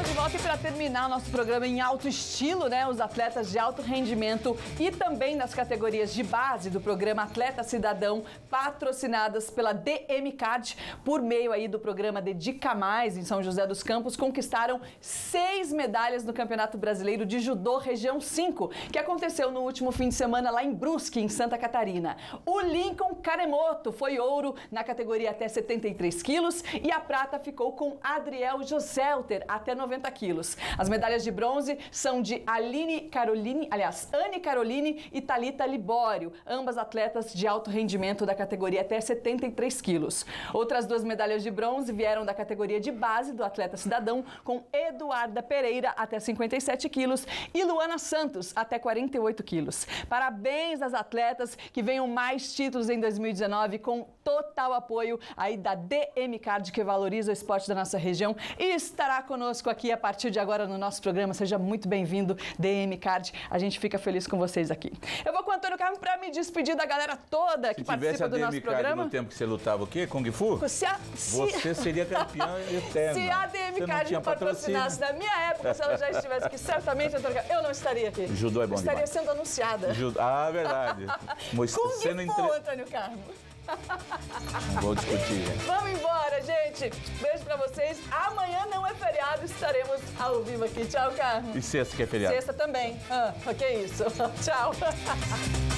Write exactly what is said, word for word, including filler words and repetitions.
Estamos de volta e para terminar o nosso programa em alto estilo, né? Os atletas de alto rendimento e também nas categorias de base do programa Atleta Cidadão, patrocinadas pela D M Card, por meio aí do programa Dedica Mais, em São José dos Campos, conquistaram seis medalhas no Campeonato Brasileiro de Judô Região cinco, que aconteceu no último fim de semana lá em Brusque, em Santa Catarina. O Lincoln Karemoto foi ouro na categoria até setenta e três quilos e a prata ficou com Adriel Joselter, até noventa quilos. As medalhas de bronze são de Aline Caroline, aliás, Anne Caroline e Thalita Libório, ambas atletas de alto rendimento da categoria até setenta e três quilos. Outras duas medalhas de bronze vieram da categoria de base do Atleta Cidadão, com Eduarda Pereira, até cinquenta e sete quilos, e Luana Santos, até quarenta e oito quilos. Parabéns às atletas, que venham mais títulos em dois mil e dezenove, com total apoio aí da D M Card, que valoriza o esporte da nossa região e estará conosco aqui a partir de agora no nosso programa. Seja muito bem-vindo, D M Card. A gente fica feliz com vocês aqui. Eu vou com o Antônio Carmo para me despedir da galera toda que participa do nosso programa. Se tivesse a D M Card no tempo que você lutava o quê? Kung Fu? Se a, se... Você seria campeã eterna. Se a D M Card não patrocinasse na minha época, se ela já estivesse aqui, certamente, Antônio Carmo, eu não estaria aqui. O judô é bom estaria demais. sendo anunciada. Judo... Ah, verdade. Kung Fu, entre... Antônio Carmo. Vou discutir, gente. Vamos embora, gente. Beijo pra vocês. Amanhã não é feriado, estaremos ao vivo aqui. Tchau, Carmo. E sexta que é feriado? Sexta também. Ah, o que é isso? Tchau.